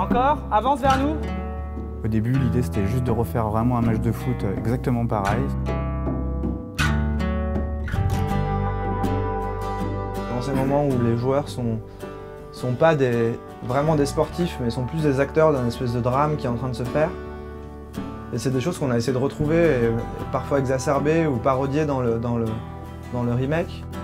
encore, avance vers nous. Au début, l'idée c'était juste de refaire vraiment un match de foot exactement pareil. Dans ces moments où les joueurs sont pas vraiment des sportifs, mais sont plus des acteurs d'un espèce de drame qui est en train de se faire. Et c'est des choses qu'on a essayé de retrouver, et parfois exacerbées ou parodiées dans le remake.